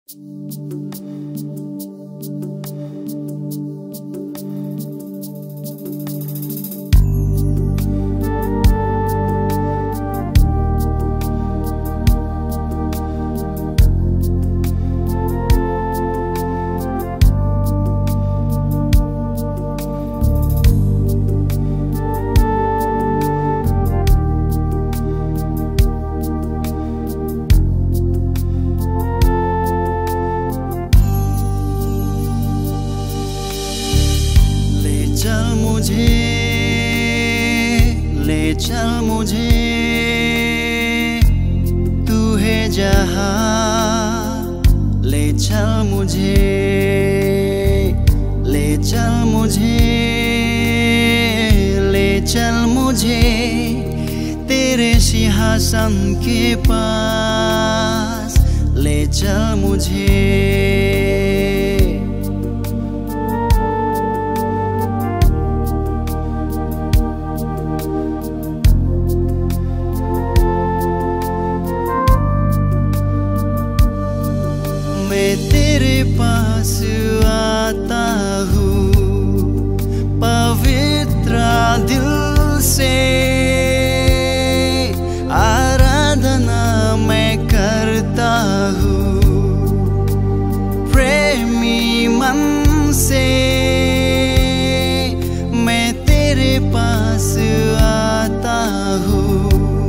ले चल मुझे तू है जहाँ। ले चल मुझे, ले चल मुझे, ले चल मुझे तेरे सिंहासन के पास। ले चल मुझे, मैं तेरे पास आता हूँ पवित्र दिल से। आराधना मैं करता हूँ प्रेमी मन से। मैं तेरे पास आता हूँ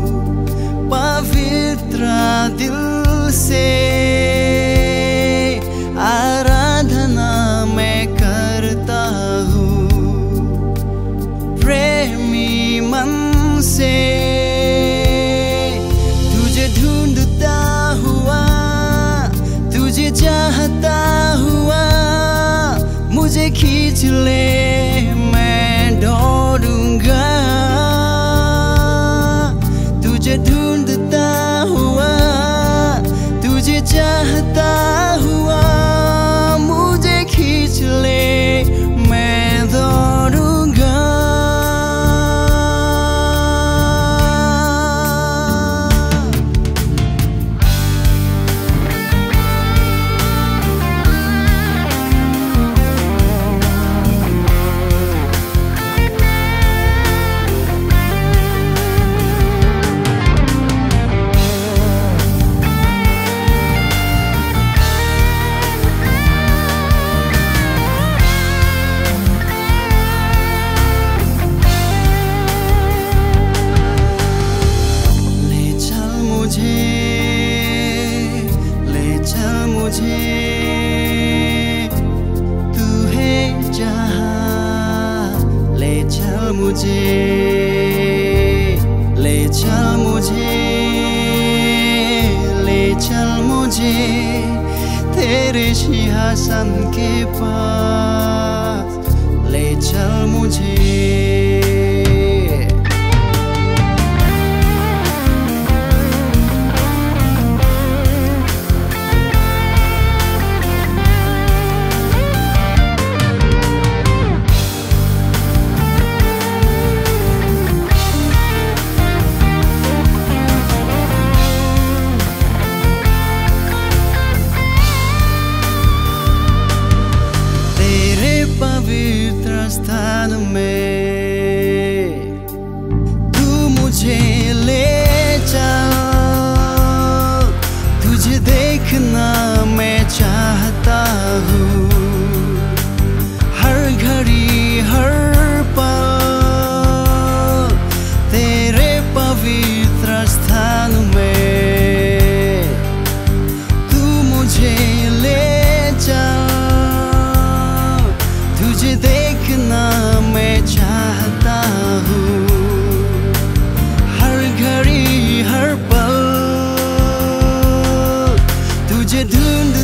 पवित्र दिल से। आराधना मैं करता हूँ प्रेमी मन से। तुझे ढूंढता हुआ, तुझे चाहता हुआ, मुझे खींच ले मैं दौड़ूंगा। तुझे ढूंढता हुआ, तुझे चाहता हुआ, खींच ले मैं दौड़ूंगा। तू है जहाँ। ले चल मुझे, ले चल मुझे, ले चल मुझे तेरे सिंहासन के पास। ले चल मुझे, पवित्र स्थान में तू मुझे ले चल। तुझे देखना मैं चाहता हूँ हर घड़ी हर पल। तेरे पवित्र स्थान में तू मुझे ले चल। तुझे देखना मैं चाहता हूँ हर घड़ी हर पल। तुझे ढूंढ